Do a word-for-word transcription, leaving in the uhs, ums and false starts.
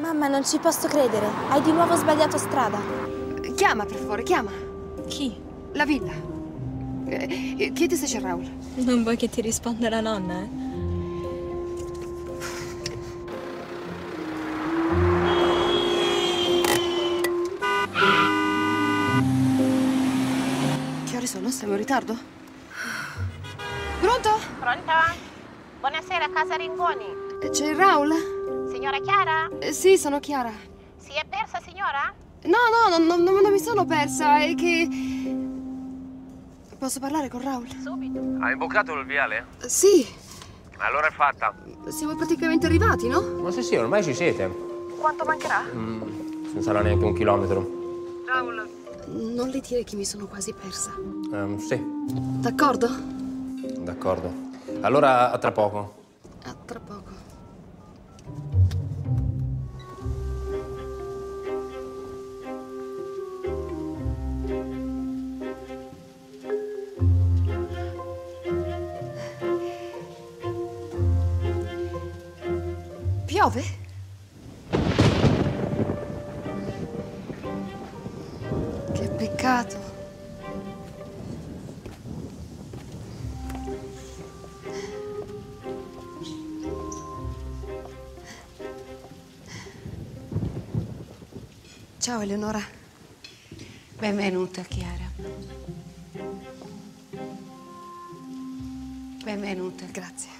Mamma, non ci posso credere. Hai di nuovo sbagliato strada. Chiama, per favore, chiama. Chi? La villa. Eh, chiedi se c'è Raul. Non vuoi che ti risponda la nonna, eh? Che ore sono? Siamo in ritardo? Pronto? Pronto? Buonasera, casa Ringoni. C'è Raul? Signora Chiara? Eh, sì, sono Chiara. Si è persa, signora? No, no, non, non, non mi sono persa, è che... Posso parlare con Raul? Subito. Hai imboccato il viale? Eh, sì. Allora è fatta. Siamo praticamente arrivati, no? Ma sì, sì, ormai ci siete. Quanto mancherà? Mm, non sarà neanche un chilometro. Raul. Non le dire che mi sono quasi persa. Um, sì. D'accordo? D'accordo. Allora, a tra poco. A tra poco. Piove? Che peccato. Ciao Eleonora. Benvenuta, Chiara. Benvenuta. Grazie.